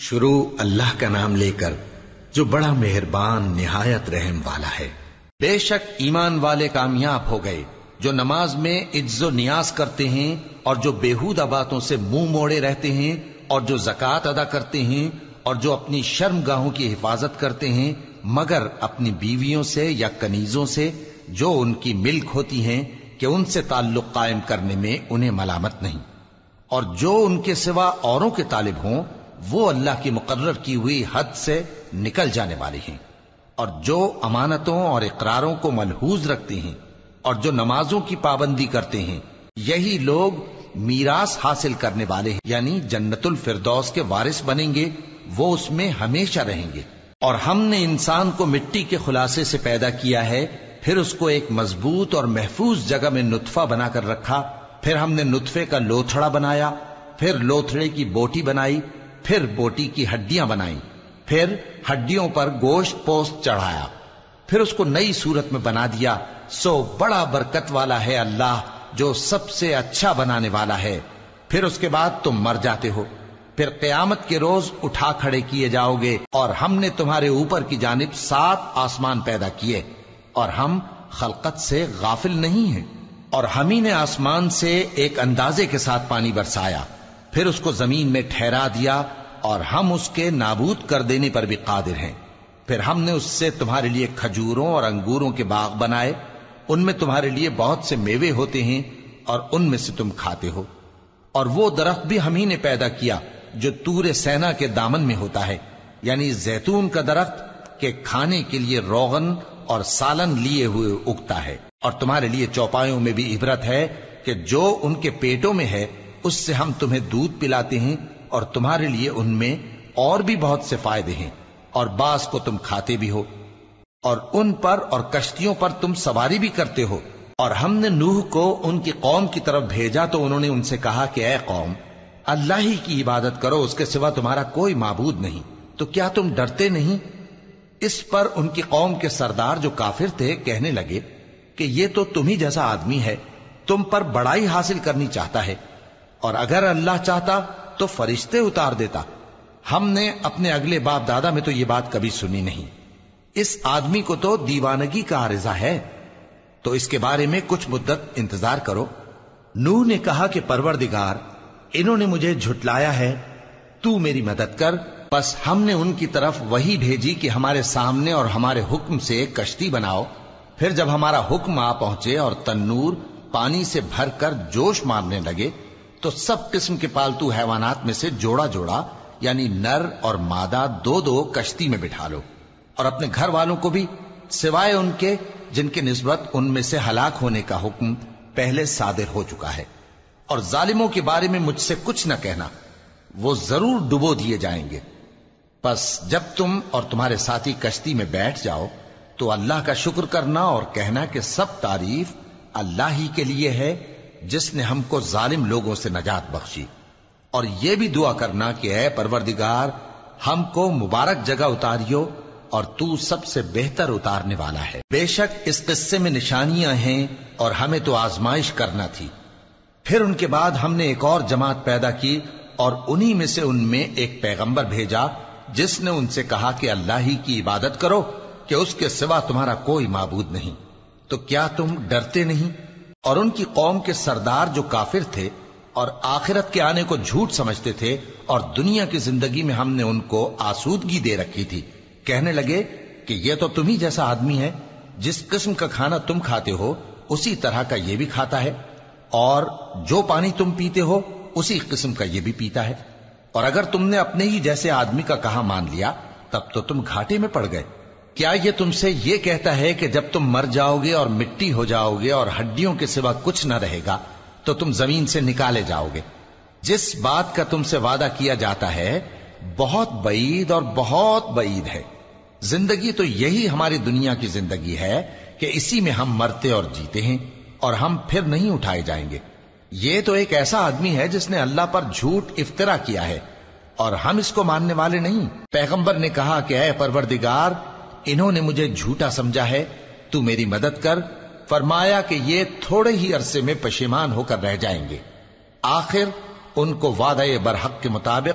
شروع اللہ کا نام لے کر جو بڑا مہربان نہایت رحم والا ہے۔ بے شک ایمان والے کامیاب ہو گئے جو نماز میں عجز و نیاز کرتے ہیں اور جو بیہودہ باتوں سے منہ موڑے رہتے ہیں اور جو زکوٰۃ ادا کرتے ہیں اور جو اپنی شرم گاہوں کی حفاظت کرتے ہیں مگر اپنی بیویوں سے یا کنیزوں سے جو ان کی ملک ہوتی ہیں کہ ان سے تعلق قائم کرنے میں انہیں ملامت نہیں، اور جو ان کے سوا اوروں کے طالب ہوں وہ اللہ کی مقرر کی ہوئی حد سے نکل جانے والے ہیں، اور جو امانتوں اور اقراروں کو ملحوظ رکھتے ہیں اور جو نمازوں کی پابندی کرتے ہیں یہی لوگ میراث حاصل کرنے والے ہیں، یعنی جنت الفردوس کے وارث بنیں گے، وہ اس میں ہمیشہ رہیں گے۔ اور ہم نے انسان کو مٹی کے خلاصے سے پیدا کیا ہے، پھر اس کو ایک مضبوط اور محفوظ جگہ میں نطفہ بنا کر رکھا، پھر ہم نے نطفے کا لوتھڑا بنایا، پھر لوتھڑے کی بوٹی بنائی، پھر بوٹی کی ہڈیاں بنائیں، پھر ہڈیوں پر گوشت پوست چڑھایا، پھر اس کو نئی صورت میں بنا دیا۔ سو بڑا برکت والا ہے اللہ جو سب سے اچھا بنانے والا ہے۔ پھر اس کے بعد تم مر جاتے ہو، پھر قیامت کے روز اٹھا کھڑے کیے جاؤ گے، اور ہم نے تمہارے اوپر کی جانب 7 آسمان پیدا کیے، اور ہم خلقت سے غافل نہیں ہیں۔ اور ہم ہی نے آسمان سے ایک اندازے کے ساتھ پانی برسایا، پھر اس کو زمین میں ٹھہرا دیا، اور ہم اس کے نابود کر دینے پر بھی قادر ہیں۔ پھر ہم نے اس سے تمہارے لیے کھجوروں اور انگوروں کے باغ بنائے، ان میں تمہارے لیے بہت سے میوے ہوتے ہیں اور ان میں سے تم کھاتے ہو۔ اور وہ درخت بھی ہم ہی نے پیدا کیا جو طور سینا کے دامن میں ہوتا ہے، یعنی زیتون کا درخت کہ کھانے کے لیے روغن اور سالن لیے ہوئے اگتا ہے، اور تمہارے لیے چوپایوں میں بھی عبرت ہے کہ جو ان کے پیٹوں میں ہے اس سے ہم تمہیں دودھ پلاتے ہیں، اور تمہارے لیے ان میں اور بھی بہت سے فائدے ہیں، اور بعض کو تم کھاتے بھی ہو، اور ان پر اور کشتیوں پر تم سواری بھی کرتے ہو۔ اور ہم نے نوح کو ان کی قوم کی طرف بھیجا تو انہوں نے ان سے کہا کہ اے قوم، اللہ ہی کی عبادت کرو، اس کے سوا تمہارا کوئی معبود نہیں، تو کیا تم ڈرتے نہیں؟ اس پر ان کی قوم کے سردار جو کافر تھے کہنے لگے کہ یہ تو تم ہی جیسا آدمی ہے، تم پر بڑائی حاصل کرنی چاہتا ہے، اور اگر اللہ چاہتا تو فرشتے اتار دیتا۔ ہم نے اپنے اگلے باپ دادا میں تو یہ بات کبھی سنی نہیں، اس آدمی کو تو دیوانگی کا عارضہ ہے، تو اس کے بارے میں کچھ مدت انتظار کرو۔ نوح نے کہا کہ پروردگار، انہوں نے مجھے جھٹلایا ہے، تو میری مدد کر۔ پس ہم نے ان کی طرف وحی بھیجی کہ ہمارے سامنے اور ہمارے حکم سے ایک کشتی بناؤ۔ پھر جب ہمارا حکم آ پہنچے اور تنور پانی سے بھر کر جوش مارنے لگے تو سب قسم کے پالتو حیوانات میں سے جوڑا جوڑا یعنی نر اور مادہ 2 کشتی میں بٹھا لو، اور اپنے گھر والوں کو بھی سوائے ان کے جن کے نسبت ان میں سے ہلاک ہونے کا حکم پہلے صادر ہو چکا ہے۔ اور ظالموں کے بارے میں مجھ سے کچھ نہ کہنا، وہ ضرور ڈبو دیے جائیں گے۔ پس جب تم اور تمہارے ساتھی کشتی میں بیٹھ جاؤ تو اللہ کا شکر کرنا اور کہنا کہ سب تعریف اللہ ہی کے لیے ہے جس نے ہم کو ظالم لوگوں سے نجات بخشی، اور یہ بھی دعا کرنا کہ اے پروردگار ہم کو مبارک جگہ اتاریو، اور تو سب سے بہتر اتارنے والا ہے۔ بے شک اس قصے میں نشانیاں ہیں اور ہمیں تو آزمائش کرنا تھی۔ پھر ان کے بعد ہم نے ایک اور جماعت پیدا کی، اور انہی میں سے ان میں ایک پیغمبر بھیجا جس نے ان سے کہا کہ اللہ ہی کی عبادت کرو کہ اس کے سوا تمہارا کوئی معبود نہیں، تو کیا تم ڈرتے نہیں؟ اور ان کی قوم کے سردار جو کافر تھے اور آخرت کے آنے کو جھوٹ سمجھتے تھے اور دنیا کی زندگی میں ہم نے ان کو آسودگی دے رکھی تھی، کہنے لگے کہ یہ تو تم ہی جیسا آدمی ہے، جس قسم کا کھانا تم کھاتے ہو اسی طرح کا یہ بھی کھاتا ہے، اور جو پانی تم پیتے ہو اسی قسم کا یہ بھی پیتا ہے، اور اگر تم نے اپنے ہی جیسے آدمی کا کہا مان لیا تب تو تم گھاٹے میں پڑ گئے۔ کیا یہ تم سے یہ کہتا ہے کہ جب تم مر جاؤ گے اور مٹی ہو جاؤ گے اور ہڈیوں کے سوا کچھ نہ رہے گا تو تم زمین سے نکالے جاؤ گے؟ جس بات کا تم سے وعدہ کیا جاتا ہے بہت بعید اور بہت بعید ہے۔ زندگی تو یہی ہماری دنیا کی زندگی ہے کہ اسی میں ہم مرتے اور جیتے ہیں، اور ہم پھر نہیں اٹھائے جائیں گے۔ یہ تو ایک ایسا آدمی ہے جس نے اللہ پر جھوٹ افطرا کیا ہے، اور ہم اس کو ماننے والے نہیں۔ پیغمبر نے کہا کہ اے پروردگار، انہوں نے مجھے جھوٹا سمجھا ہے، تو میری مدد کر۔ فرمایا کہ یہ تھوڑے ہی عرصے میں پشیمان ہو کر رہ جائیں گے، آخر ان کو وعدہ برحق کے مطابق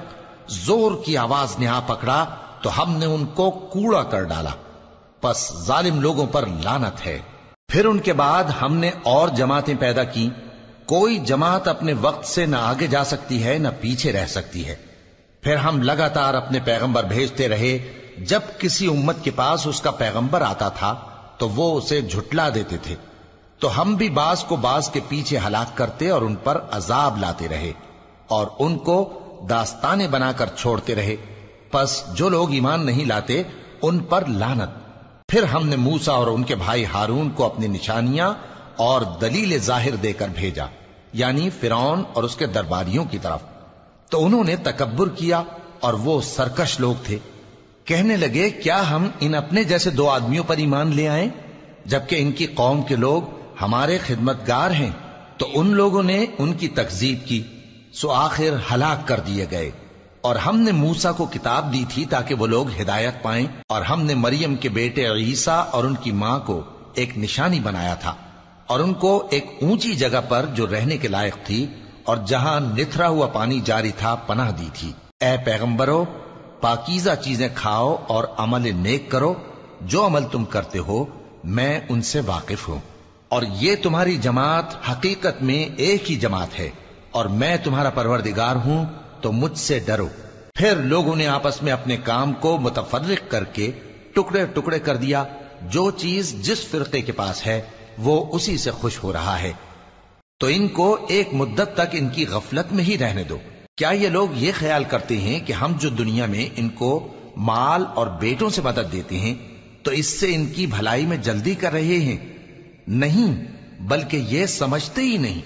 زور کی آواز نے آ پکڑا تو ہم نے ان کو کوڑا کر ڈالا، پس ظالم لوگوں پر لعنت ہے۔ پھر ان کے بعد ہم نے اور جماعتیں پیدا کی، کوئی جماعت اپنے وقت سے نہ آگے جا سکتی ہے نہ پیچھے رہ سکتی ہے۔ پھر ہم لگاتار اپنے پیغمبر بھیجتے رہے، جب کسی امت کے پاس اس کا پیغمبر آتا تھا تو وہ اسے جھٹلا دیتے تھے، تو ہم بھی بعض کو بعض کے پیچھے ہلاک کرتے اور ان پر عذاب لاتے رہے اور ان کو داستانیں بنا کر چھوڑتے رہے۔ پس جو لوگ ایمان نہیں لاتے ان پر لعنت۔ پھر ہم نے موسیٰ اور ان کے بھائی ہارون کو اپنی نشانیاں اور دلیل ظاہر دے کر بھیجا، یعنی فرعون اور اس کے درباریوں کی طرف، تو انہوں نے تکبر کیا اور وہ سرکش لوگ تھے۔ کہنے لگے کیا ہم ان اپنے جیسے دو آدمیوں پر ایمان لے آئیں جبکہ ان کی قوم کے لوگ ہمارے خدمتگار ہیں؟ تو ان لوگوں نے ان کی تکذیب کی، سو آخر ہلاک کر دیے گئے۔ اور ہم نے موسیٰ کو کتاب دی تھی تاکہ وہ لوگ ہدایت پائیں، اور ہم نے مریم کے بیٹے عیسیٰ اور ان کی ماں کو ایک نشانی بنایا تھا اور ان کو ایک اونچی جگہ پر جو رہنے کے لائق تھی اور جہاں نتھرا ہوا پانی جاری تھا پناہ دی تھی۔ اے پیغمبرو، پاکیزہ چیزیں کھاؤ اور عمل نیک کرو، جو عمل تم کرتے ہو میں ان سے واقف ہوں، اور یہ تمہاری جماعت حقیقت میں ایک ہی جماعت ہے، اور میں تمہارا پروردگار ہوں تو مجھ سے ڈرو۔ پھر لوگوں نے آپس میں اپنے کام کو متفرق کر کے ٹکڑے ٹکڑے کر دیا، جو چیز جس فرقے کے پاس ہے وہ اسی سے خوش ہو رہا ہے، تو ان کو ایک مدت تک ان کی غفلت میں ہی رہنے دو۔ کیا یہ لوگ یہ خیال کرتے ہیں کہ ہم جو دنیا میں ان کو مال اور بیٹوں سے مدد دیتے ہیں تو اس سے ان کی بھلائی میں جلدی کر رہے ہیں؟ نہیں، بلکہ یہ سمجھتے ہی نہیں۔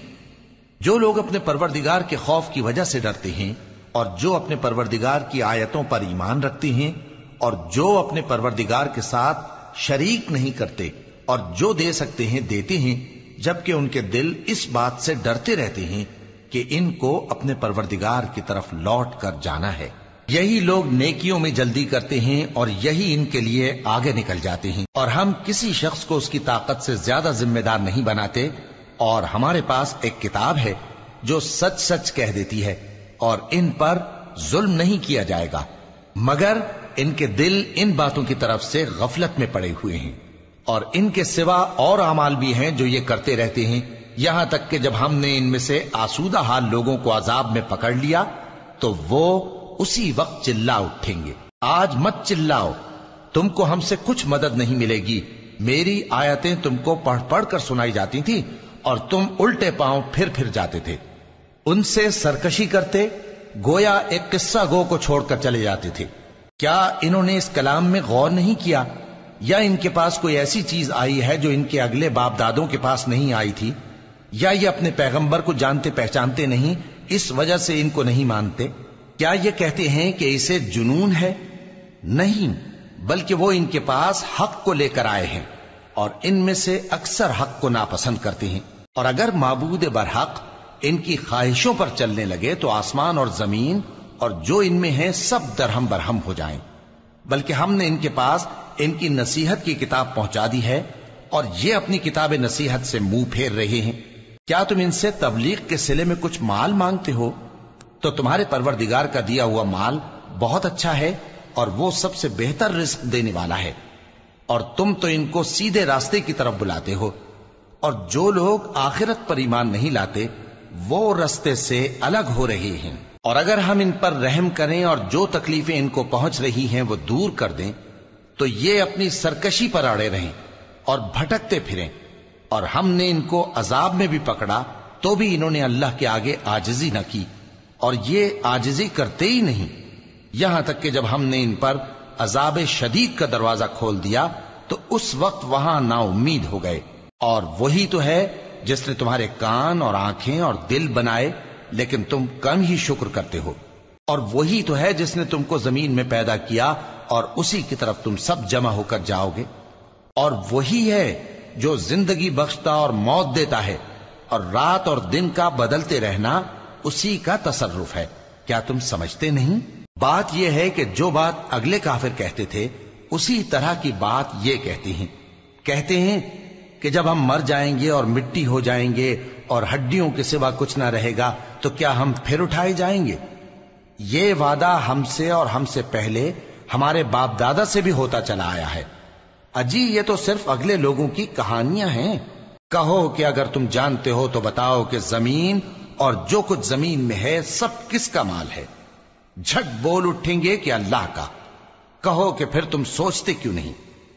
جو لوگ اپنے پروردگار کے خوف کی وجہ سے ڈرتے ہیں اور جو اپنے پروردگار کی آیتوں پر ایمان رکھتے ہیں اور جو اپنے پروردگار کے ساتھ شریک نہیں کرتے اور جو دے سکتے ہیں دیتے ہیں، جبکہ ان کے دل اس بات سے ڈرتے رہتے ہیں کہ ان کو اپنے پروردگار کی طرف لوٹ کر جانا ہے، یہی لوگ نیکیوں میں جلدی کرتے ہیں اور یہی ان کے لیے آگے نکل جاتے ہیں۔ اور ہم کسی شخص کو اس کی طاقت سے زیادہ ذمہ دار نہیں بناتے، اور ہمارے پاس ایک کتاب ہے جو سچ سچ کہہ دیتی ہے، اور ان پر ظلم نہیں کیا جائے گا، مگر ان کے دل ان باتوں کی طرف سے غفلت میں پڑے ہوئے ہیں۔ اور ان کے سوا اور اعمال بھی ہیں جو یہ کرتے رہتے ہیں، یہاں تک کہ جب ہم نے ان میں سے آسودہ حال لوگوں کو عذاب میں پکڑ لیا تو وہ اسی وقت چلا اٹھیں گے۔ آج مت چلاؤ، تم کو ہم سے کچھ مدد نہیں ملے گی، میری آیتیں تم کو پڑھ پڑھ کر سنائی جاتی تھی اور تم الٹے پاؤں پھر جاتے تھے، ان سے سرکشی کرتے، گویا ایک قصہ گو کو چھوڑ کر چلے جاتے تھے۔ کیا انہوں نے اس کلام میں غور نہیں کیا، یا ان کے پاس کوئی ایسی چیز آئی ہے جو ان کے اگلے باپ دادوں کے پاس نہیں آئی تھی، یا یہ اپنے پیغمبر کو جانتے پہچانتے نہیں اس وجہ سے ان کو نہیں مانتے؟ کیا یہ کہتے ہیں کہ اسے جنون ہے؟ نہیں، بلکہ وہ ان کے پاس حق کو لے کر آئے ہیں، اور ان میں سے اکثر حق کو ناپسند کرتے ہیں۔ اور اگر معبود برحق ان کی خواہشوں پر چلنے لگے تو آسمان اور زمین اور جو ان میں ہیں سب درہم برہم ہو جائیں۔ بلکہ ہم نے ان کے پاس ان کی نصیحت کی کتاب پہنچا دی ہے، اور یہ اپنی کتاب نصیحت سے منہ پھیر رہے ہیں۔ کیا تم ان سے تبلیغ کے صلے میں کچھ مال مانگتے ہو؟ تو تمہارے پروردگار کا دیا ہوا مال بہت اچھا ہے، اور وہ سب سے بہتر رزق دینے والا ہے، اور تم تو ان کو سیدھے راستے کی طرف بلاتے ہو۔ اور جو لوگ آخرت پر ایمان نہیں لاتے وہ راستے سے الگ ہو رہے ہیں۔ اور اگر ہم ان پر رحم کریں اور جو تکلیفیں ان کو پہنچ رہی ہیں وہ دور کر دیں تو یہ اپنی سرکشی پر اڑے رہیں اور بھٹکتے پھریں، اور ہم نے ان کو عذاب میں بھی پکڑا تو بھی انہوں نے اللہ کے آگے عاجزی نہ کی، اور یہ عاجزی کرتے ہی نہیں، یہاں تک کہ جب ہم نے ان پر عذاب شدید کا دروازہ کھول دیا تو اس وقت وہاں نا امید ہو گئے۔ اور وہی تو ہے جس نے تمہارے کان اور آنکھیں اور دل بنائے، لیکن تم کم ہی شکر کرتے ہو۔ اور وہی تو ہے جس نے تم کو زمین میں پیدا کیا اور اسی کی طرف تم سب جمع ہو کر جاؤ گے۔ اور وہی ہے جو زندگی بخشتا اور موت دیتا ہے، اور رات اور دن کا بدلتے رہنا اسی کا تصرف ہے۔ کیا تم سمجھتے نہیں؟ بات یہ ہے کہ جو بات اگلے کافر کہتے تھے اسی طرح کی بات یہ کہتے ہیں کہ جب ہم مر جائیں گے اور مٹی ہو جائیں گے اور ہڈیوں کے سوا کچھ نہ رہے گا تو کیا ہم پھر اٹھائے جائیں گے؟ یہ وعدہ ہم سے اور ہم سے پہلے ہمارے باپ دادا سے بھی ہوتا چلا آیا ہے۔ اجی یہ تو صرف اگلے لوگوں کی کہانیاں ہیں۔ کہو کہ اگر تم جانتے ہو تو بتاؤ کہ زمین اور جو کچھ زمین میں ہے سب کس کا مال ہے؟ جھٹ بول اٹھیں گے کہ اللہ کا۔ کہو کہ پھر تم سوچتے کیوں نہیں؟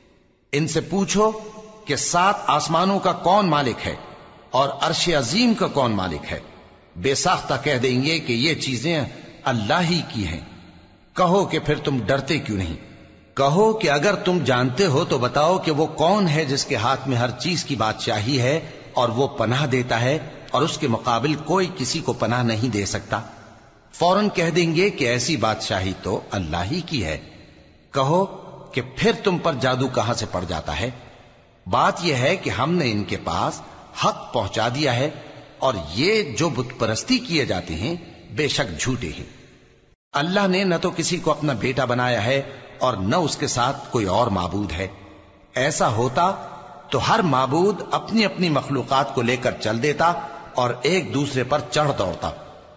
ان سے پوچھو کہ 7 آسمانوں کا کون مالک ہے اور عرش عظیم کا کون مالک ہے؟ بے ساختہ کہہ دیں گے کہ یہ چیزیں اللہ ہی کی ہیں۔ کہو کہ پھر تم ڈرتے کیوں نہیں؟ کہو کہ اگر تم جانتے ہو تو بتاؤ کہ وہ کون ہے جس کے ہاتھ میں ہر چیز کی بادشاہی ہے اور وہ پناہ دیتا ہے اور اس کے مقابل کوئی کسی کو پناہ نہیں دے سکتا؟ فوراً کہہ دیں گے کہ ایسی بادشاہی تو اللہ ہی کی ہے۔ کہو کہ پھر تم پر جادو کہاں سے پڑ جاتا ہے؟ بات یہ ہے کہ ہم نے ان کے پاس حق پہنچا دیا ہے اور یہ جو بت پرستی کیے جاتے ہیں بے شک جھوٹے ہیں۔ اللہ نے نہ تو کسی کو اپنا بیٹا بنایا ہے اور نہ اس کے ساتھ کوئی اور معبود ہے۔ ایسا ہوتا تو ہر معبود اپنی اپنی مخلوقات کو لے کر چل دیتا اور ایک دوسرے پر چڑھ دوڑتا۔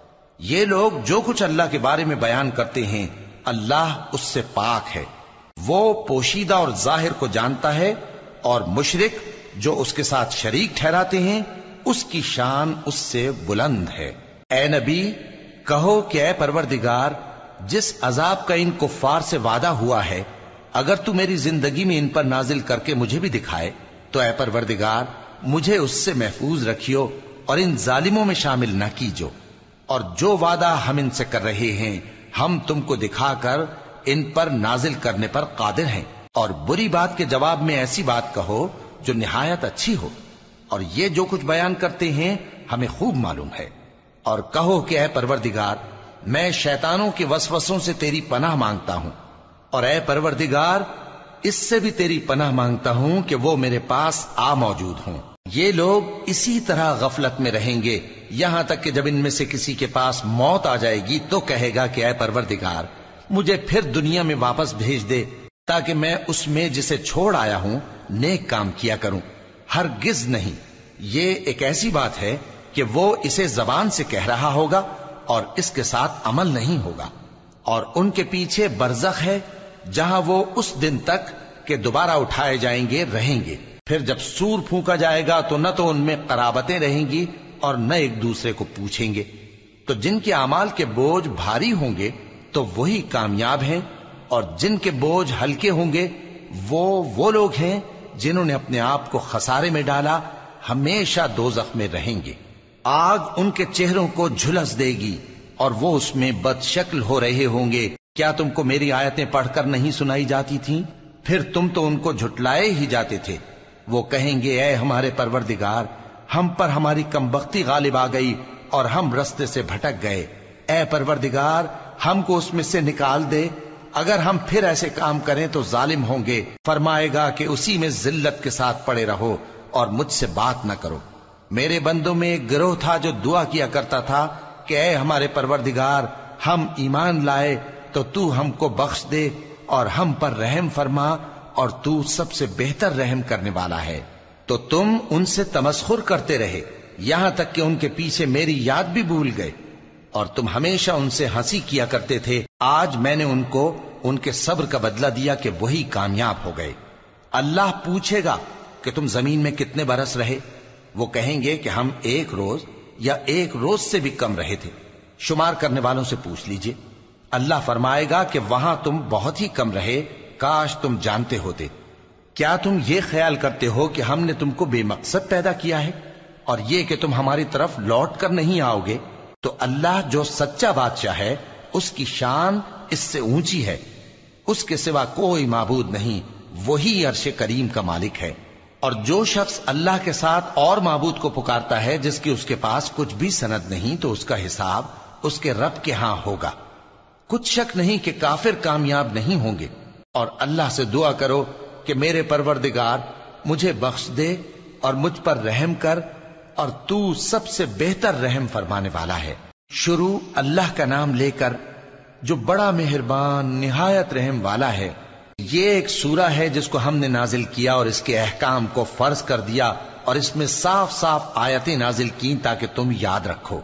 یہ لوگ جو کچھ اللہ کے بارے میں بیان کرتے ہیں اللہ اس سے پاک ہے، وہ پوشیدہ اور ظاہر کو جانتا ہے، اور مشرک جو اس کے ساتھ شریک ٹھہراتے ہیں اس کی شان اس سے بلند ہے۔ اے نبی کہو کہ اے پروردگار، جس عذاب کا ان کفار سے وعدہ ہوا ہے اگر تو میری زندگی میں ان پر نازل کر کے مجھے بھی دکھائے تو اے پروردگار مجھے اس سے محفوظ رکھیو اور ان ظالموں میں شامل نہ کیجو، اور جو وعدہ ہم ان سے کر رہے ہیں ہم تم کو دکھا کر ان پر نازل کرنے پر قادر ہیں۔ اور بری بات کے جواب میں ایسی بات کہو جو نہایت اچھی ہو، اور یہ جو کچھ بیان کرتے ہیں ہمیں خوب معلوم ہے۔ اور کہو کہ اے پروردگار میں شیطانوں کے وسوسوں سے تیری پناہ مانگتا ہوں، اور اے پروردگار اس سے بھی تیری پناہ مانگتا ہوں کہ وہ میرے پاس آ موجود ہوں۔ یہ لوگ اسی طرح غفلت میں رہیں گے یہاں تک کہ جب ان میں سے کسی کے پاس موت آ جائے گی تو کہے گا کہ اے پروردگار مجھے پھر دنیا میں واپس بھیج دے تاکہ میں اس میں جسے چھوڑ آیا ہوں نیک کام کیا کروں۔ ہرگز نہیں، یہ ایک ایسی بات ہے کہ وہ اسے زبان سے کہہ رہا ہوگا اور اس کے ساتھ عمل نہیں ہوگا۔ اور ان کے پیچھے برزخ ہے جہاں وہ اس دن تک کہ دوبارہ اٹھائے جائیں گے رہیں گے۔ پھر جب سور پھونکا جائے گا تو نہ تو ان میں قرابتیں رہیں گی اور نہ ایک دوسرے کو پوچھیں گے۔ تو جن کے اعمال کے بوجھ بھاری ہوں گے تو وہی کامیاب ہیں، اور جن کے بوجھ ہلکے ہوں گے وہ لوگ ہیں جنہوں نے اپنے آپ کو خسارے میں ڈالا، ہمیشہ دوزخ میں رہیں گے۔ آگ ان کے چہروں کو جھلس دے گی اور وہ اس میں بد شکل ہو رہے ہوں گے۔ کیا تم کو میری آیتیں پڑھ کر نہیں سنائی جاتی تھیں؟ پھر تم تو ان کو جھٹلائے ہی جاتے تھے۔ وہ کہیں گے اے ہمارے پروردگار ہم پر ہماری کمبختی غالب آ گئی اور ہم رستے سے بھٹک گئے۔ اے پروردگار ہم کو اس میں سے نکال دے، اگر ہم پھر ایسے کام کریں تو ظالم ہوں گے۔ فرمائے گا کہ اسی میں ذلت کے ساتھ پڑے رہو اور مجھ سے بات نہ کرو۔ میرے بندوں میں ایک گروہ تھا جو دعا کیا کرتا تھا کہ اے ہمارے پروردگار ہم ایمان لائے تو تو ہم کو بخش دے اور ہم پر رحم فرما، اور تو سب سے بہتر رحم کرنے والا ہے۔ تو تم ان سے تمسخر کرتے رہے یہاں تک کہ ان کے پیچھے میری یاد بھی بھول گئے، اور تم ہمیشہ ان سے ہنسی کیا کرتے تھے۔ آج میں نے ان کو ان کے صبر کا بدلہ دیا کہ وہی کامیاب ہو گئے۔ اللہ پوچھے گا کہ تم زمین میں کتنے برس رہے؟ وہ کہیں گے کہ ہم 1 روز یا 1 روز سے بھی کم رہے تھے۔ شمار کرنے والوں سے پوچھ لیجئے۔ اللہ فرمائے گا کہ وہاں تم بہت ہی کم رہے، کاش تم جانتے ہوتے۔ کیا تم یہ خیال کرتے ہو کہ ہم نے تم کو بے مقصد پیدا کیا ہے اور یہ کہ تم ہماری طرف لوٹ کر نہیں آؤ گے؟ تو اللہ جو سچا بادشاہ ہے اس کی شان اس سے اونچی ہے، اس کے سوا کوئی معبود نہیں، وہی عرش کریم کا مالک ہے۔ اور جو شخص اللہ کے ساتھ اور معبود کو پکارتا ہے جس کی اس کے پاس کچھ بھی سند نہیں تو اس کا حساب اس کے رب کے ہاں ہوگا۔ کچھ شک نہیں کہ کافر کامیاب نہیں ہوں گے۔ اور اللہ سے دعا کرو کہ میرے پروردگار مجھے بخش دے اور مجھ پر رحم کر، اور تو سب سے بہتر رحم فرمانے والا ہے۔ شروع اللہ کا نام لے کر جو بڑا مہربان نہایت رحم والا ہے۔ یہ ایک سورہ ہے جس کو ہم نے نازل کیا اور اس کے احکام کو فرض کر دیا، اور اس میں صاف صاف آیتیں نازل کی تاکہ تم یاد رکھو۔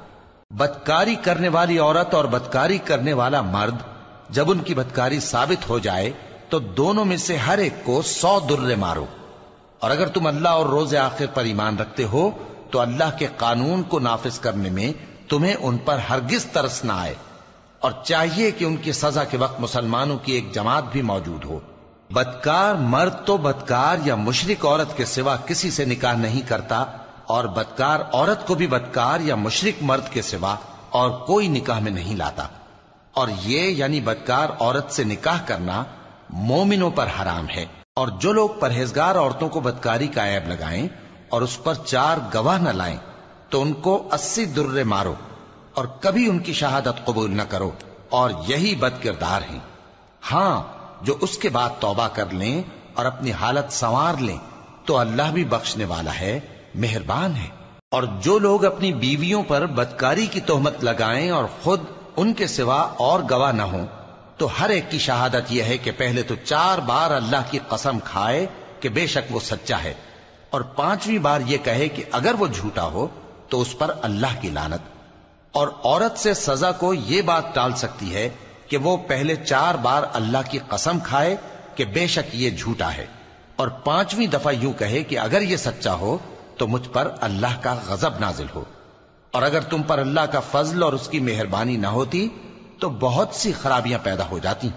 بدکاری کرنے والی عورت اور بدکاری کرنے والا مرد جب ان کی بدکاری ثابت ہو جائے تو دونوں میں سے ہر ایک کو 100 درے مارو. اور اگر تم اللہ اور روز آخر پر ایمان رکھتے ہو تو اللہ کے قانون کو نافذ کرنے میں تمہیں ان پر ہرگز ترس نہ آئے، اور چاہیے کہ ان کی سزا کے وقت مسلمانوں کی ایک جماعت بھی موجود ہو. بدکار مرد تو بدکار یا مشرک عورت کے سوا کسی سے نکاح نہیں کرتا، اور بدکار عورت کو بھی بدکار یا مشرک مرد کے سوا اور کوئی نکاح میں نہیں لاتا. اور یہ یعنی بدکار عورت سے نکاح کرنا مومنوں پر حرام ہے. اور جو لوگ پرہیزگار عورتوں کو بدکاری کا عیب لگائیں اور اس پر 4 گواہ نہ لائیں تو ان کو 80 درے مارو، اور کبھی ان کی شہادت قبول نہ کرو، اور یہی بد کردار ہیں. ہاں، جو اس کے بعد توبہ کر لیں اور اپنی حالت سنوار لیں تو اللہ بھی بخشنے والا ہے، مہربان ہے. اور جو لوگ اپنی بیویوں پر بدکاری کی تہمت لگائیں اور خود ان کے سوا اور گواہ نہ ہوں تو ہر ایک کی شہادت یہ ہے کہ پہلے تو 4 بار اللہ کی قسم کھائے کہ بے شک وہ سچا ہے، اور 5ویں بار یہ کہے کہ اگر وہ جھوٹا ہو تو اس پر اللہ کی لعنت. اور عورت سے سزا کو یہ بات ٹال سکتی ہے کہ وہ پہلے 4 بار اللہ کی قسم کھائے کہ بے شک یہ جھوٹا ہے، اور 5ویں دفعہ یوں کہے کہ اگر یہ سچا ہو تو مجھ پر اللہ کا غضب نازل ہو. اور اگر تم پر اللہ کا فضل اور اس کی مہربانی نہ ہوتی تو بہت سی خرابیاں پیدا ہو جاتی.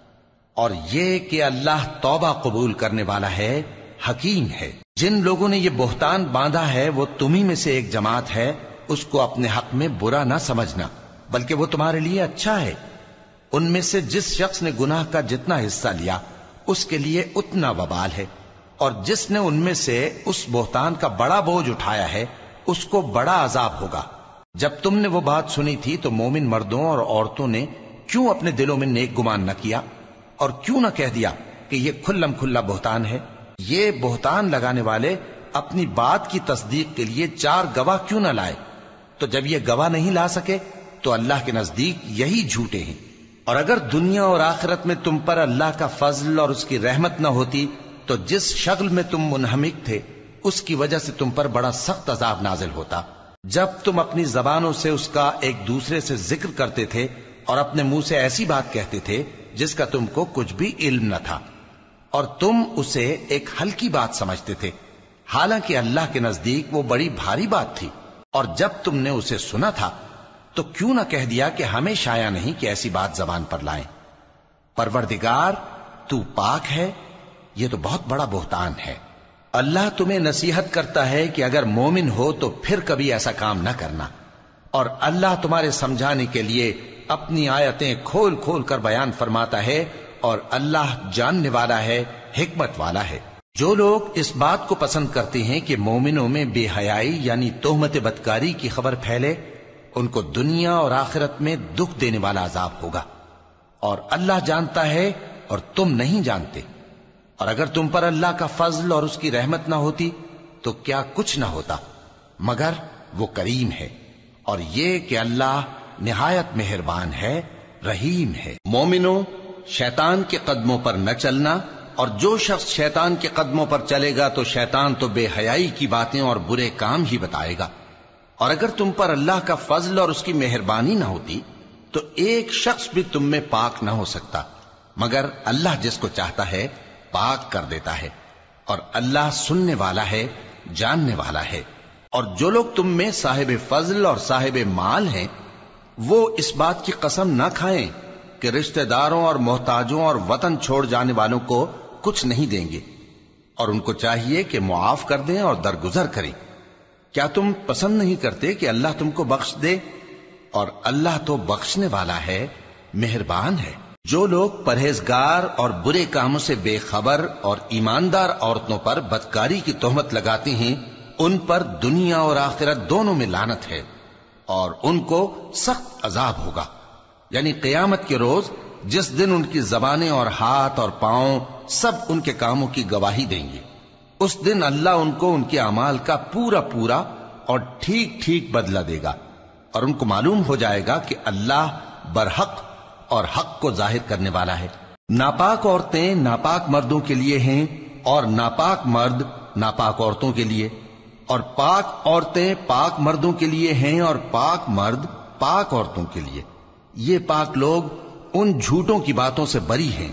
اور یہ کہ اللہ توبہ قبول کرنے والا ہے، حکیم ہے. جن لوگوں نے یہ بہتان باندھا ہے وہ تمہیں میں سے ایک جماعت ہے، اس کو اپنے حق میں برا نہ سمجھنا، بلکہ وہ تمہارے لیے اچھا ہے. ان میں سے جس شخص نے گناہ کا جتنا حصہ لیا اس کے لیے اتنا وبال ہے، اور جس نے ان میں سے اس بہتان کا بڑا بوجھ اٹھایا ہے اس کو بڑا عذاب ہوگا. جب تم نے وہ بات سنی تھی تو مومن مردوں اور عورتوں نے کیوں اپنے دلوں میں نیک گمان نہ کیا، اور کیوں نہ کہہ دیا کہ یہ کھلم کھلا بہتان ہے؟ یہ بہتان لگانے والے اپنی بات کی تصدیق کے لیے 4 گواہ کیوں نہ لائے؟ تو جب یہ گواہ نہیں لا سکے تو اللہ کے نزدیک یہی جھوٹے ہیں. اور اگر دنیا اور آخرت میں تم پر اللہ کا فضل اور اس کی رحمت نہ ہوتی تو جس شغل میں تم منہمک تھے اس کی وجہ سے تم پر بڑا سخت عذاب نازل ہوتا. جب تم اپنی زبانوں سے اس کا ایک دوسرے سے ذکر کرتے تھے اور اپنے منہ سے ایسی بات کہتے تھے جس کا تم کو کچھ بھی علم نہ تھا، اور تم اسے ایک ہلکی بات سمجھتے تھے، حالانکہ اللہ کے نزدیک وہ بڑی بھاری بات تھی. اور جب تم نے اسے سنا تھا تو کیوں نہ کہہ دیا کہ ہمیں شایع نہیں کہ ایسی بات زبان پر لائیں؟ پروردگار تو پاک ہے، یہ تو بہت بڑا بہتان ہے. اللہ تمہیں نصیحت کرتا ہے کہ اگر مومن ہو تو پھر کبھی ایسا کام نہ کرنا، اور اللہ تمہارے سمجھانے کے لیے اپنی آیتیں کھول کھول کر بیان فرماتا ہے، اور اللہ جاننے والا ہے، حکمت والا ہے. جو لوگ اس بات کو پسند کرتے ہیں کہ مومنوں میں بے حیائی یعنی تہمت بدکاری کی خبر پھیلے، ان کو دنیا اور آخرت میں دکھ دینے والا عذاب ہوگا. اور اللہ جانتا ہے اور تم نہیں جانتے. اور اگر تم پر اللہ کا فضل اور اس کی رحمت نہ ہوتی تو کیا کچھ نہ ہوتا، مگر وہ کریم ہے. اور یہ کہ اللہ نہایت مہربان ہے، رحیم ہے. مومنوں، شیطان کے قدموں پر نہ چلنا، اور جو شخص شیطان کے قدموں پر چلے گا تو شیطان تو بے حیائی کی باتیں اور برے کام ہی بتائے گا. اور اگر تم پر اللہ کا فضل اور اس کی مہربانی نہ ہوتی تو ایک شخص بھی تم میں پاک نہ ہو سکتا، مگر اللہ جس کو چاہتا ہے پاک کر دیتا ہے. اور اللہ سننے والا ہے، جاننے والا ہے. اور جو لوگ تم میں صاحب فضل اور صاحب مال ہیں وہ اس بات کی قسم نہ کھائیں کہ رشتہ داروں اور محتاجوں اور وطن چھوڑ جانے والوں کو کچھ نہیں دیں گے، اور ان کو چاہیے کہ معاف کر دیں اور درگزر کریں. کیا تم پسند نہیں کرتے کہ اللہ تم کو بخش دے؟ اور اللہ تو بخشنے والا ہے، مہربان ہے. جو لوگ پرہیزگار اور برے کاموں سے بے خبر اور ایماندار عورتوں پر بدکاری کی تہمت لگاتے ہیں ان پر دنیا اور آخرت دونوں میں لعنت ہے، اور ان کو سخت عذاب ہوگا. یعنی قیامت کے روز جس دن ان کی زبانیں اور ہاتھ اور پاؤں سب ان کے کاموں کی گواہی دیں گے، اس دن اللہ ان کو ان کے اعمال کا پورا پورا اور ٹھیک ٹھیک بدلہ دے گا، اور ان کو معلوم ہو جائے گا کہ اللہ برحق اور حق کو ظاہر کرنے والا ہے. ناپاک عورتیں ناپاک مردوں کے لیے ہیں، اور ناپاک مرد ناپاک عورتوں کے لیے، اور پاک عورتیں پاک مردوں کے لیے ہیں، اور پاک مرد پاک عورتوں کے لیے، یہ پاک لوگ ان جھوٹوں کی باتوں سے بری ہیں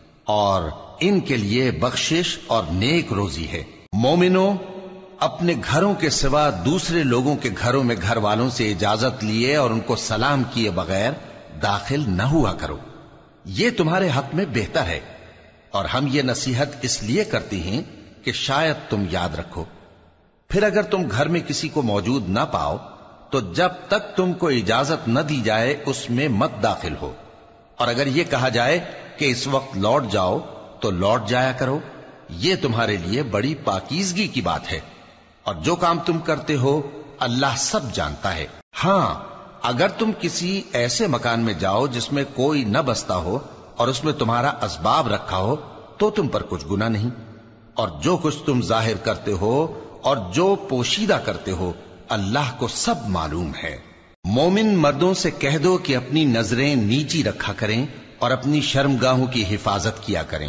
اور ان کے لیے بخشش اور نیک روزی ہے۔ مومنوں، اپنے گھروں کے سوا دوسرے لوگوں کے گھروں میں گھر والوں سے اجازت لیے اور ان کو سلام کیے بغیر داخل نہ ہوا کرو، یہ تمہارے حق میں بہتر ہے، اور ہم یہ نصیحت اس لیے کرتے ہیں کہ شاید تم یاد رکھو۔ پھر اگر تم گھر میں کسی کو موجود نہ پاؤ تو جب تک تم کو اجازت نہ دی جائے اس میں مت داخل ہو، اور اگر یہ کہا جائے کہ اس وقت لوٹ جاؤ تو لوٹ جایا کرو، یہ تمہارے لیے بڑی پاکیزگی کی بات ہے، اور جو کام تم کرتے ہو اللہ سب جانتا ہے۔ ہاں، اگر تم کسی ایسے مکان میں جاؤ جس میں کوئی نہ بستا ہو اور اس میں تمہارا اسباب رکھا ہو تو تم پر کچھ گناہ نہیں، اور جو کچھ تم ظاہر کرتے ہو اور جو پوشیدہ کرتے ہو اللہ کو سب معلوم ہے۔ مومن مردوں سے کہہ دو کہ اپنی نظریں نیچی رکھا کریں اور اپنی شرمگاہوں کی حفاظت کیا کریں،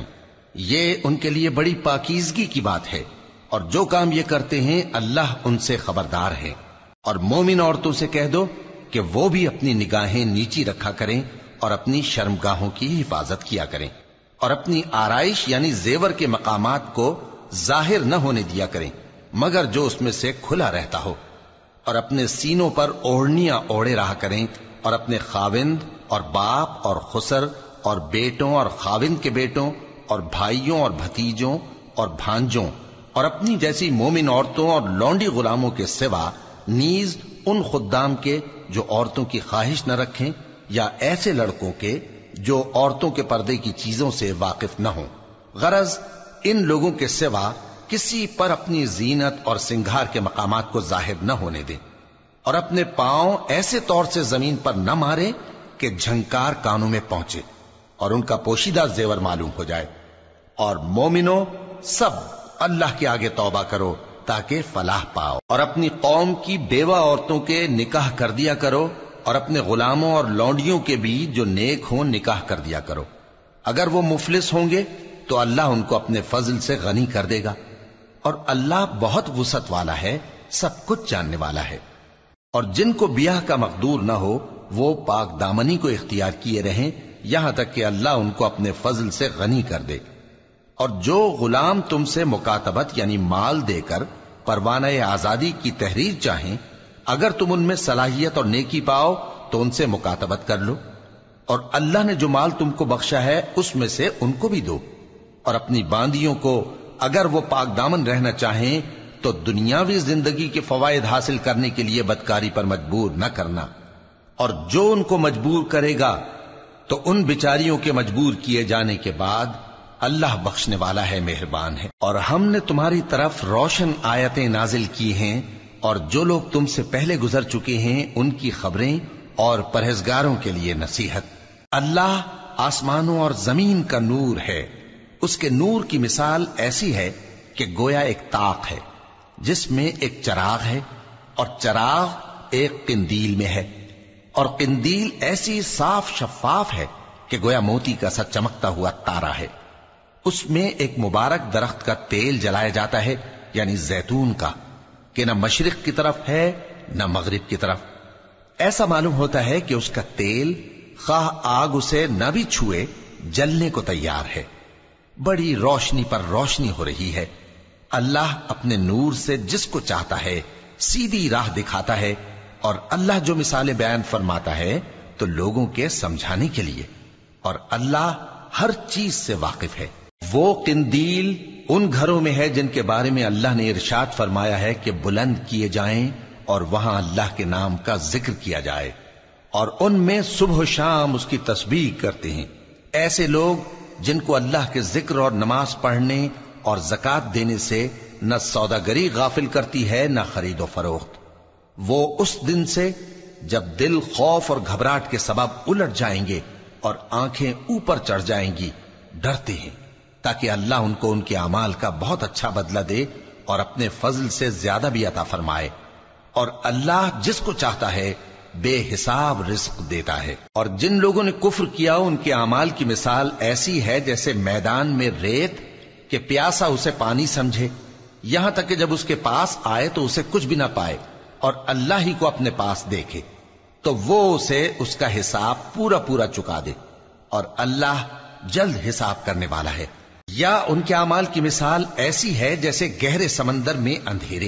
یہ ان کے لیے بڑی پاکیزگی کی بات ہے، اور جو کام یہ کرتے ہیں اللہ ان سے خبردار ہے۔ اور مومن عورتوں سے کہہ دو کہ وہ بھی اپنی نگاہیں نیچی رکھا کریں اور اپنی شرمگاہوں کی حفاظت کیا کریں، اور اپنی آرائش یعنی زیور کے مقامات کو ظاہر نہ ہونے دیا کریں مگر جو اس میں سے کھلا رہتا ہو، اور اپنے سینوں پر اوڑھنیاں اوڑھے رہا کریں، اور اپنے خاوند اور باپ اور خسر اور بیٹوں اور خاوند کے بیٹوں اور بھائیوں اور بھتیجوں اور بھانجوں اور اپنی جیسی مومن عورتوں اور لونڈی غلاموں کے سوا نیز ان خدام کے جو عورتوں کی خواہش نہ رکھیں، یا ایسے لڑکوں کے جو عورتوں کے پردے کی چیزوں سے واقف نہ ہوں۔ غرض ان لوگوں کے سوا کسی پر اپنی زینت اور سنگھار کے مقامات کو ظاہر نہ ہونے دیں، اور اپنے پاؤں ایسے طور سے زمین پر نہ مارے کہ جھنکار کانوں میں پہنچے اور ان کا پوشیدہ زیور معلوم ہو جائے۔ اور مومنوں، سب اللہ کے آگے توبہ کرو تاکہ فلاح پاؤ، اور اپنی قوم کی بیوہ عورتوں کے نکاح کر دیا کرو، اور اپنے غلاموں اور لونڈیوں کے بھی جو نیک ہوں نکاح کر دیا کرو۔ اگر وہ مفلس ہوں گے تو اللہ ان کو اپنے فضل سے غنی کر دے گا، اور اللہ بہت وسعت والا ہے، سب کچھ جاننے والا ہے۔ اور جن کو بیاہ کا مقدور نہ ہو وہ پاک دامنی کو اختیار کیے رہیں یہاں تک کہ اللہ ان کو اپنے فضل سے غنی کر دے۔ اور جو غلام تم سے مکاتبت یعنی مال دے کر پروانہ آزادی کی تحریر چاہیں، اگر تم ان میں صلاحیت اور نیکی پاؤ تو ان سے مکاتبت کر لو، اور اللہ نے جو مال تم کو بخشا ہے اس میں سے ان کو بھی دو۔ اور اپنی باندیوں کو اگر وہ پاک دامن رہنا چاہیں تو دنیاوی زندگی کے فوائد حاصل کرنے کے لیے بدکاری پر مجبور نہ کرنا، اور جو ان کو مجبور کرے گا تو ان بیچاریوں کے مجبور کیے جانے کے بعد اللہ بخشنے والا ہے، مہربان ہے۔ اور ہم نے تمہاری طرف روشن آیتیں نازل کی ہیں، اور جو لوگ تم سے پہلے گزر چکے ہیں ان کی خبریں اور پرہیزگاروں کے لیے نصیحت۔ اللہ آسمانوں اور زمین کا نور ہے، اس کے نور کی مثال ایسی ہے کہ گویا ایک طاق ہے جس میں ایک چراغ ہے، اور چراغ ایک قندیل میں ہے، اور قندیل ایسی صاف شفاف ہے کہ گویا موتی کا سا چمکتا ہوا تارا ہے۔ اس میں ایک مبارک درخت کا تیل جلایا جاتا ہے یعنی زیتون کا، کہ نہ مشرق کی طرف ہے نہ مغرب کی طرف۔ ایسا معلوم ہوتا ہے کہ اس کا تیل خواہ آگ اسے نہ بھی چھوئے جلنے کو تیار ہے، بڑی روشنی پر روشنی ہو رہی ہے۔ اللہ اپنے نور سے جس کو چاہتا ہے سیدھی راہ دکھاتا ہے، اور اللہ جو مثالیں بیان فرماتا ہے تو لوگوں کے سمجھانے کے لیے، اور اللہ ہر چیز سے واقف ہے۔ وہ قندیل ان گھروں میں ہے جن کے بارے میں اللہ نے ارشاد فرمایا ہے کہ بلند کیے جائیں اور وہاں اللہ کے نام کا ذکر کیا جائے، اور ان میں صبح و شام اس کی تسبیح کرتے ہیں۔ ایسے لوگ جن کو اللہ کے ذکر اور نماز پڑھنے اور زکوٰۃ دینے سے نہ سوداگری غافل کرتی ہے نہ خرید و فروخت، وہ اس دن سے جب دل خوف اور گھبراہٹ کے سبب الٹ جائیں گے اور آنکھیں اوپر چڑھ جائیں گی ڈرتے ہیں، تاکہ اللہ ان کو ان کے اعمال کا بہت اچھا بدلہ دے اور اپنے فضل سے زیادہ بھی عطا فرمائے۔ اور اللہ جس کو چاہتا ہے بے حساب رزق دیتا ہے۔ اور جن لوگوں نے کفر کیا ان کے اعمال کی مثال ایسی ہے جیسے میدان میں ریت کہ پیاسا اسے پانی سمجھے، یہاں تک کہ جب اس کے پاس آئے تو اسے کچھ بھی نہ پائے اور اللہ ہی کو اپنے پاس دیکھے۔ تو وہ اسے اس کا حساب پورا پورا چکا دے، اور اللہ جلد حساب کرنے والا ہے۔ یا ان کے اعمال کی مثال ایسی ہے جیسے گہرے سمندر میں اندھیرے،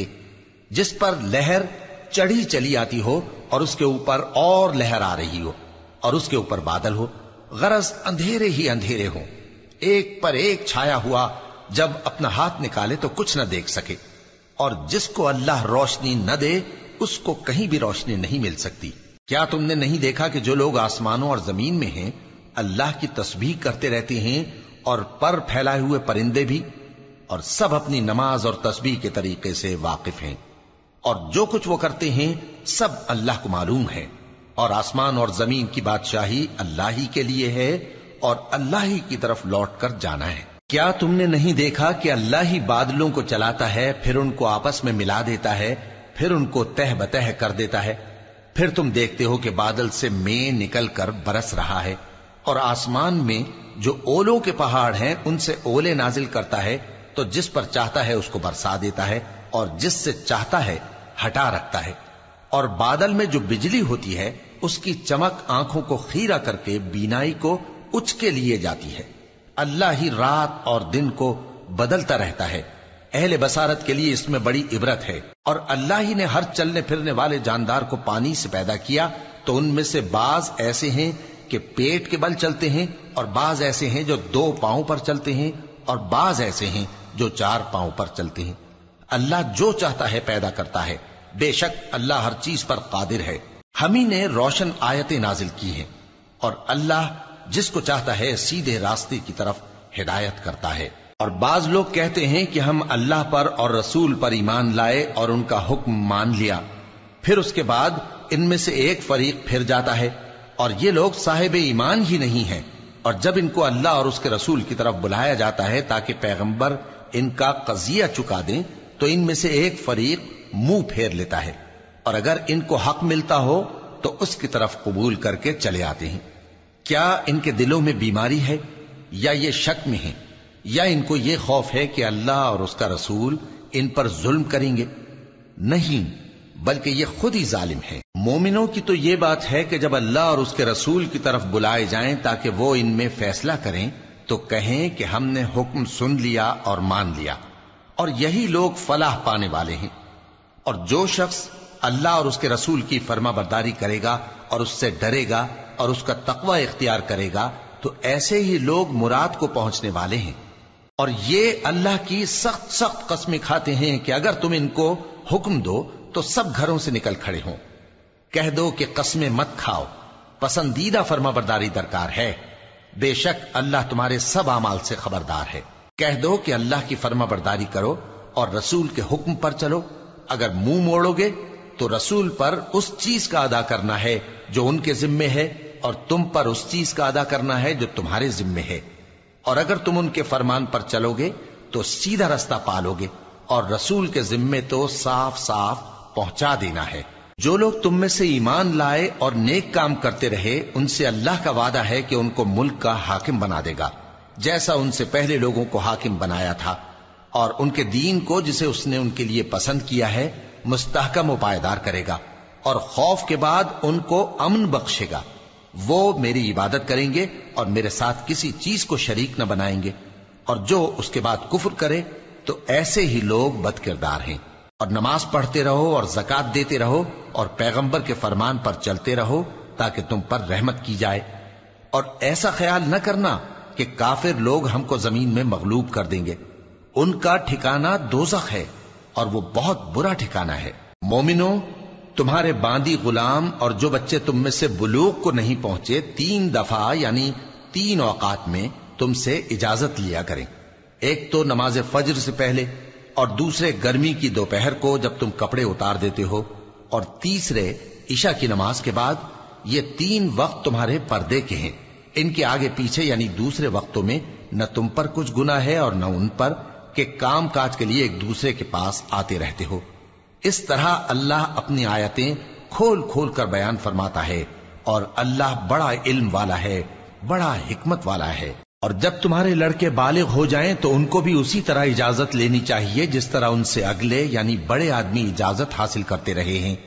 جس پر لہر چڑھی چلی آتی ہو اور اس کے اوپر اور لہر آ رہی ہو اور اس کے اوپر بادل ہو، غرض اندھیرے ہی اندھیرے ہوں، ایک پر ایک چھایا ہوا، جب اپنا ہاتھ نکالے تو کچھ نہ دیکھ سکے، اور جس کو اللہ روشنی نہ دے اس کو کہیں بھی روشنی نہیں مل سکتی۔ کیا تم نے نہیں دیکھا کہ جو لوگ آسمانوں اور زمین میں ہیں اللہ کی تسبیح کرتے رہتے ہیں، اور پر پھیلائے ہوئے پرندے بھی، اور سب اپنی نماز اور تسبیح کے طریقے سے واقف ہیں، اور جو کچھ وہ کرتے ہیں سب اللہ کو معلوم ہے، اور آسمان اور زمین کی بادشاہی اللہ ہی کے لیے ہے، اور اللہ ہی کی طرف لوٹ کر جانا ہے۔ کیا تم نے نہیں دیکھا کہ اللہ ہی بادلوں کو چلاتا ہے، پھر ان کو آپس میں ملا دیتا ہے، پھر ان کو تہ بتہ کر دیتا ہے، پھر تم دیکھتے ہو کہ بادل سے مے نکل کر برس رہا ہے، اور آسمان میں جو اولوں کے پہاڑ ہیں ان سے اولے نازل کرتا ہے، تو جس پر چاہتا ہے اس کو برسا دیتا ہے، اور جس سے چاہتا ہے ہٹا رکھتا ہے، اور بادل میں جو بجلی ہوتی ہے اس کی چمک آنکھوں کو خیرہ کر کے بینائی کو اچکے لیے جاتی ہے۔ اللہ ہی رات اور دن کو بدلتا رہتا ہے، اہل بصارت کے لیے اس میں بڑی عبرت ہے۔ اور اللہ ہی نے ہر چلنے پھرنے والے جاندار کو پانی سے پیدا کیا، تو ان میں سے بعض ایسے ہیں کہ پیٹ کے بل چلتے ہیں، اور بعض ایسے ہیں جو 2 پاؤں پر چلتے ہیں، اور بعض ایسے ہیں جو 4 پاؤں پر چلتے ہیں۔ اللہ جو چاہتا ہے پیدا کرتا ہے، بے شک اللہ ہر چیز پر قادر ہے۔ ہم ہی نے روشن آیتیں نازل کی ہیں، اور اللہ جس کو چاہتا ہے سیدھے راستے کی طرف ہدایت کرتا ہے۔ اور بعض لوگ کہتے ہیں کہ ہم اللہ پر اور رسول پر ایمان لائے اور ان کا حکم مان لیا، پھر اس کے بعد ان میں سے ایک فریق پھر جاتا ہے، اور یہ لوگ صاحب ایمان ہی نہیں ہیں، اور جب ان کو اللہ اور اس کے رسول کی طرف بلایا جاتا ہے تاکہ پیغمبر ان کا قضیہ چکا دیں، تو ان میں سے ایک فریق منہ پھیر لیتا ہے، اور اگر ان کو حق ملتا ہو تو اس کی طرف قبول کر کے چلے آتے ہیں۔ کیا ان کے دلوں میں بیماری ہے، یا یہ شک میں ہیں، یا ان کو یہ خوف ہے کہ اللہ اور اس کا رسول ان پر ظلم کریں گے؟ نہیں، بلکہ یہ خود ہی ظالم ہے۔ مومنوں کی تو یہ بات ہے کہ جب اللہ اور اس کے رسول کی طرف بلائے جائیں تاکہ وہ ان میں فیصلہ کریں، تو کہیں کہ ہم نے حکم سن لیا اور مان لیا، اور یہی لوگ فلاح پانے والے ہیں۔ اور جو شخص اللہ اور اس کے رسول کی فرما برداری کرے گا اور اس سے ڈرے گا اور اس کا تقوی اختیار کرے گا، تو ایسے ہی لوگ مراد کو پہنچنے والے ہیں۔ اور یہ اللہ کی سخت سخت قسمیں کھاتے ہیں کہ اگر تم ان کو حکم دو تو سب گھروں سے نکل کھڑے ہوں۔ کہہ دو کہ قسمیں مت کھاؤ، پسندیدہ فرما برداری درکار ہے، بے شک اللہ تمہارے سب اعمال سے خبردار ہے۔ کہہ دو کہ اللہ کی فرما برداری کرو اور رسول کے حکم پر چلو، اگر منہ موڑو گے تو رسول پر اس چیز کا ادا کرنا ہے جو ان کے ذمے ہے، اور تم پر اس چیز کا ادا کرنا ہے جو تمہارے ذمے ہے، اور اگر تم ان کے فرمان پر چلو گے تو سیدھا رستہ پالو گے، اور رسول کے ذمے تو صاف صاف پہنچا دینا ہے۔ جو لوگ تم میں سے ایمان لائے اور نیک کام کرتے رہے، ان سے اللہ کا وعدہ ہے کہ ان کو ملک کا حاکم بنا دے گا، جیسا ان سے پہلے لوگوں کو حاکم بنایا تھا، اور ان کے دین کو جسے اس نے ان کے لیے پسند کیا ہے مستحکم و پائیدار کرے گا، اور خوف کے بعد ان کو امن بخشے گا۔ وہ میری عبادت کریں گے اور میرے ساتھ کسی چیز کو شریک نہ بنائیں گے، اور جو اس کے بعد کفر کرے تو ایسے ہی لوگ بد کردار ہیں۔ اور نماز پڑھتے رہو اور زکوٰۃ دیتے رہو اور پیغمبر کے فرمان پر چلتے رہو تاکہ تم پر رحمت کی جائے، اور ایسا خیال نہ کرنا کہ کافر لوگ ہم کو زمین میں مغلوب کر دیں گے، ان کا ٹھکانہ دوزخ ہے اور وہ بہت برا ٹھکانہ ہے۔ مومنوں، تمہارے باندی غلام اور جو بچے تم میں سے بلوغ کو نہیں پہنچے 3 دفعہ یعنی 3 اوقات میں تم سے اجازت لیا کریں، ایک تو نماز فجر سے پہلے، اور دوسرے گرمی کی دوپہر کو جب تم کپڑے اتار دیتے ہو، اور تیسرے عشاء کی نماز کے بعد۔ یہ 3 وقت تمہارے پردے کے ہیں، ان کے آگے پیچھے یعنی دوسرے وقتوں میں نہ تم پر کچھ گناہ ہے اور نہ ان پر، کہ کام کاج کے لیے ایک دوسرے کے پاس آتے رہتے ہو۔ اس طرح اللہ اپنی آیتیں کھول کھول کر بیان فرماتا ہے، اور اللہ بڑا علم والا ہے، بڑا حکمت والا ہے۔ اور جب تمہارے لڑکے بالغ ہو جائیں تو ان کو بھی اسی طرح اجازت لینی چاہیے جس طرح ان سے اگلے یعنی بڑے آدمی اجازت حاصل کرتے رہے ہیں۔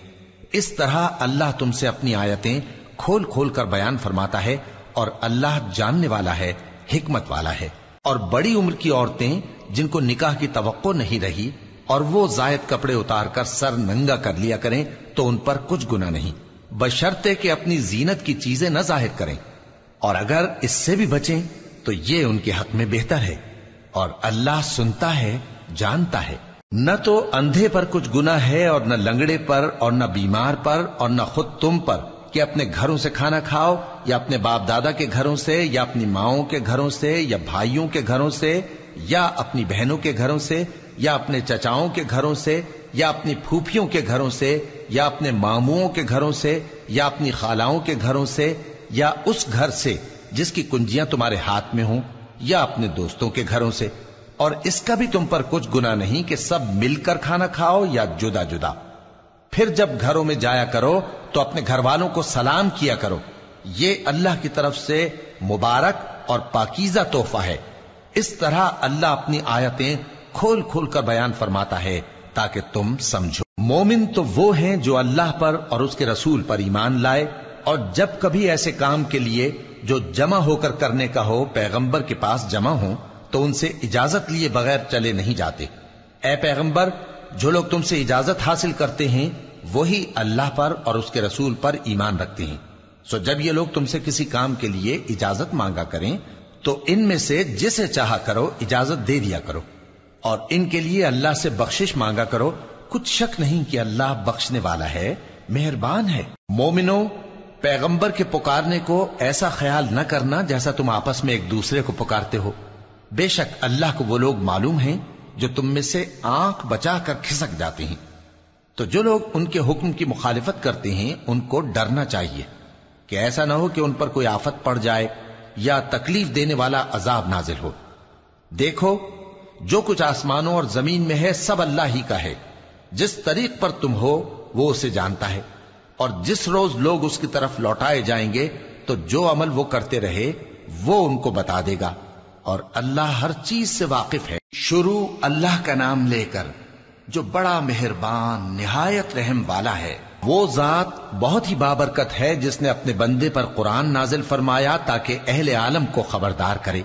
اس طرح اللہ تم سے اپنی آیتیں کھول کھول کر بیان فرماتا ہے، اور اللہ جاننے والا ہے، حکمت والا ہے۔ اور بڑی عمر کی عورتیں جن کو نکاح کی توقع نہیں رہی اور وہ زائد کپڑے اتار کر سر ننگا کر لیا کریں تو ان پر کچھ گناہ نہیں، بشرطے کہ اپنی زینت کی چیزیں نہ ظاہر کریں، اور اگر اس سے بھی بچیں تو یہ ان کے حق میں بہتر ہے، اور اللہ سنتا ہے، جانتا ہے۔ نہ تو اندھے پر کچھ گناہ ہے، اور نہ لنگڑے پر، اور نہ بیمار پر، اور نہ خود تم پر کہ اپنے گھروں سے کھانا کھاؤ، یا اپنے باپ دادا کے گھروں سے، یا اپنی ماؤں کے گھروں سے، یا بھائیوں کے گھروں سے، یا اپنی بہنوں کے گھروں سے، یا اپنے چچاؤں کے گھروں سے، یا اپنی پھوپھیوں کے گھروں سے، یا اپنے ماموؤں کے گھروں سے، یا اپنی خالاؤں کے گھروں سے، یا اس گھر سے جس کی کنجیاں تمہارے ہاتھ میں ہوں، یا اپنے دوستوں کے گھروں سے۔ اور اس کا بھی تم پر کچھ گناہ نہیں کہ سب مل کر کھانا کھاؤ یا جدا جدا۔ پھر جب گھروں میں جایا کرو تو اپنے گھر والوں کو سلام کیا کرو، یہ اللہ کی طرف سے مبارک اور پاکیزہ تحفہ ہے۔ اس طرح اللہ اپنی آیتیں کھول کھول کر بیان فرماتا ہے تاکہ تم سمجھو۔ مومن تو وہ ہیں جو اللہ پر اور اس کے رسول پر ایمان لائے، اور جب کبھی ایسے کام کے لیے جو جمع ہو کر کرنے کا ہو پیغمبر کے پاس جمع ہوں تو ان سے اجازت لیے بغیر چلے نہیں جاتے۔ اے پیغمبر، جو لوگ تم سے اجازت حاصل کرتے ہیں وہی اللہ پر اور اس کے رسول پر ایمان رکھتے ہیں، سو جب یہ لوگ تم سے کسی کام کے لیے اجازت مانگا کریں تو ان میں سے جسے چاہا کرو اجازت دے دیا کرو، اور ان کے لیے اللہ سے بخشش مانگا کرو، کچھ شک نہیں کہ اللہ بخشنے والا ہے، مہربان ہے۔ مومنو، پیغمبر کے پکارنے کو ایسا خیال نہ کرنا جیسا تم آپس میں ایک دوسرے کو پکارتے ہو، بے شک اللہ کو وہ لوگ معلوم ہیں جو تم میں سے آنکھ بچا کر کھسک جاتے ہیں۔ تو جو لوگ ان کے حکم کی مخالفت کرتے ہیں ان کو ڈرنا چاہیے کہ ایسا نہ ہو کہ ان پر کوئی آفت پڑ جائے یا تکلیف دینے والا عذاب نازل ہو۔ دیکھو، جو کچھ آسمانوں اور زمین میں ہے سب اللہ ہی کا ہے، جس طریق پر تم ہو وہ اسے جانتا ہے، اور جس روز لوگ اس کی طرف لوٹائے جائیں گے تو جو عمل وہ کرتے رہے وہ ان کو بتا دے گا، اور اللہ ہر چیز سے واقف ہے۔ شروع اللہ کا نام لے کر جو بڑا مہربان نہایت رحم والا ہے۔ وہ ذات بہت ہی بابرکت ہے جس نے اپنے بندے پر قرآن نازل فرمایا تاکہ اہل عالم کو خبردار کرے۔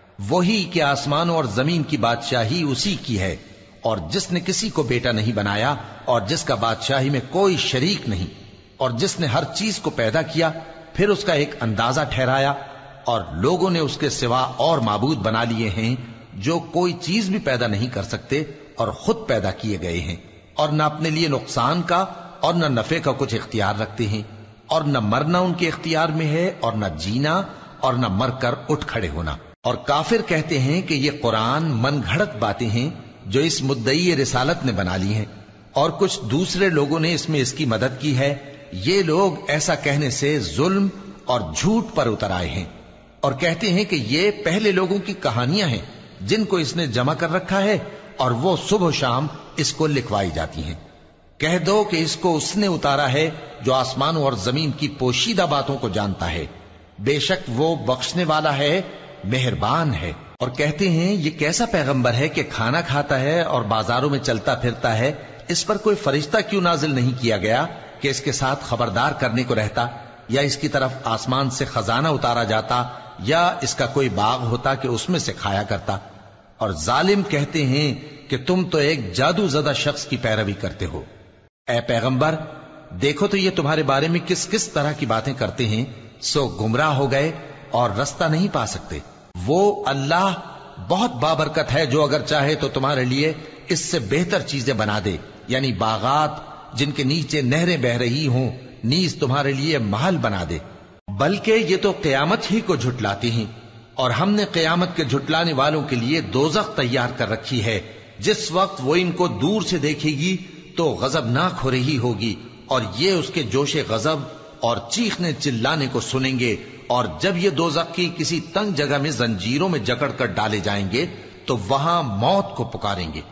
وہی کہ آسمانوں اور زمین کی بادشاہی اسی کی ہے، اور جس نے کسی کو بیٹا نہیں بنایا اور جس کا بادشاہی میں کوئی شریک نہیں، اور جس نے ہر چیز کو پیدا کیا پھر اس کا ایک اندازہ ٹھہرایا، اور لوگوں نے اس کے سوا اور معبود بنا لیے ہیں جو کوئی چیز بھی پیدا نہیں کر سکتے اور خود پیدا کیے گئے ہیں، اور نہ اپنے لیے نقصان کا اور نہ نفع کا کچھ اختیار رکھتے ہیں، اور نہ مرنا ان کے اختیار میں ہے اور نہ جینا اور نہ مر کر اٹھ کھڑے ہونا۔ اور کافر کہتے ہیں کہ یہ قرآن من گھڑت باتیں ہیں جو اس مدعی رسالت نے بنا لی ہیں، اور کچھ دوسرے لوگوں نے اس میں اس کی مدد کی ہے۔ یہ لوگ ایسا کہنے سے ظلم اور جھوٹ پر اتر آئے ہیں، اور کہتے ہیں کہ یہ پہلے لوگوں کی کہانیاں ہیں جن کو اس نے جمع کر رکھا ہے اور وہ صبح و شام اس کو لکھوائی جاتی ہیں۔ کہہ دو کہ اس کو اس نے اتارا ہے جو آسمانوں اور زمین کی پوشیدہ باتوں کو جانتا ہے، بے شک وہ بخشنے والا ہے، مہربان ہے۔ اور کہتے ہیں یہ کیسا پیغمبر ہے کہ کھانا کھاتا ہے اور بازاروں میں چلتا پھرتا ہے، اس پر کوئی فرشتہ کیوں نازل نہیں کیا گیا کہ اس کے ساتھ خبردار کرنے کو رہتا، یا اس کی طرف آسمان سے خزانہ اتارا جاتا، یا اس کا کوئی باغ ہوتا کہ اس میں سے کھایا کرتا۔ اور ظالم کہتے ہیں کہ تم تو ایک جادو زدہ شخص کی پیروی کرتے ہو۔ اے پیغمبر، دیکھو تو یہ تمہارے بارے میں کس کس طرح کی باتیں کرتے ہیں، سو گمراہ ہو گئے اور رستہ نہیں پا سکتے۔ وہ اللہ بہت بابرکت ہے جو اگر چاہے تو تمہارے لیے اس سے بہتر چیزیں بنا دے، یعنی باغات جن کے نیچے نہریں بہ رہی ہوں، نیز تمہارے لیے محل بنا دے۔ بلکہ یہ تو قیامت ہی کو جھٹلاتے ہیں، اور ہم نے قیامت کے جھٹلانے والوں کے لیے دوزخ تیار کر رکھی ہے، جس وقت وہ ان کو دور سے دیکھے گی تو غضبناک ہو رہی ہوگی، اور یہ اس کے جوش غضب اور چیخنے چلانے کو سنیں گے، اور جب یہ دوزخ کی کسی تنگ جگہ میں زنجیروں میں جکڑ کر ڈالے جائیں گے تو وہاں موت کو پکاریں گے۔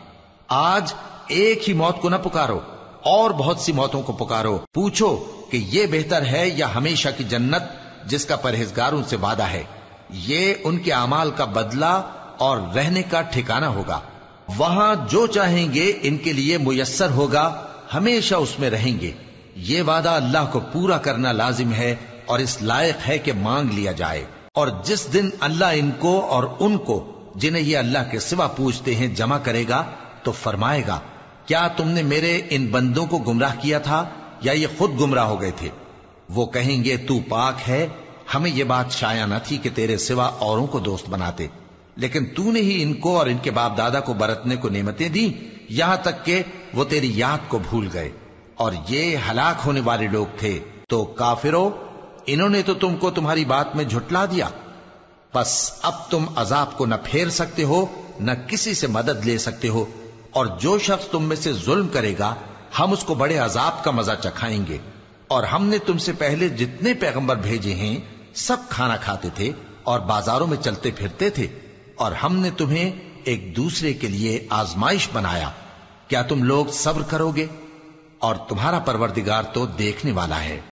آج ایک ہی موت کو نہ پکارو، اور بہت سی موتوں کو پکارو، پوچھو کہ یہ بہتر ہے یا ہمیشہ کی جنت جس کا پرہیزگاروں سے وعدہ ہے، یہ ان کے اعمال کا بدلہ اور رہنے کا ٹھکانہ ہوگا، وہاں جو چاہیں گے ان کے لیے میسر ہوگا، ہمیشہ اس میں رہیں گے، یہ وعدہ اللہ کو پورا کرنا لازم ہے اور اس لائق ہے کہ مانگ لیا جائے۔ اور جس دن اللہ ان کو اور ان کو جنہیں یہ اللہ کے سوا پوجتے ہیں جمع کرے گا تو فرمائے گا، کیا تم نے میرے ان بندوں کو گمراہ کیا تھا یا یہ خود گمراہ ہو گئے تھے؟ وہ کہیں گے تو پاک ہے، ہمیں یہ بات شایع نہ تھی کہ تیرے سوا اوروں کو دوست بناتے، لیکن تو نے ہی ان کو اور ان کے باپ دادا کو برتنے کو نعمتیں دی، یہاں تک کہ وہ تیری یاد کو بھول گئے، اور یہ ہلاک ہونے والے لوگ تھے۔ تو کافرو، انہوں نے تو تم کو تمہاری بات میں جھٹلا دیا، بس اب تم عذاب کو نہ پھیر سکتے ہو نہ کسی سے مدد لے سکتے ہو، اور جو شخص تم میں سے ظلم کرے گا ہم اس کو بڑے عذاب کا مزہ چکھائیں گے۔ اور ہم نے تم سے پہلے جتنے پیغمبر بھیجے ہیں سب کھانا کھاتے تھے اور بازاروں میں چلتے پھرتے تھے، اور ہم نے تمہیں ایک دوسرے کے لیے آزمائش بنایا، کیا تم لوگ صبر کرو گے؟ اور تمہارا پروردگار تو دیکھنے والا ہے۔